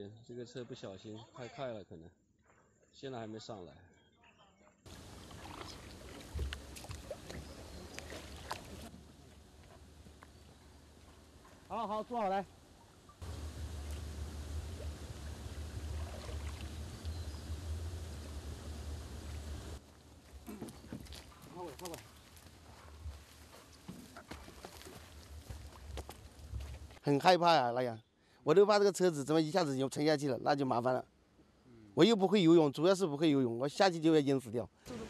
这个车不小心太快了，可能现在还没上来。 好，坐好来。靠过来。很害怕呀，那样，我都怕这个车子怎么一下子就沉下去了，那就麻烦了。我又不会游泳，主要是不会游泳，我下去就要淹死掉。 速度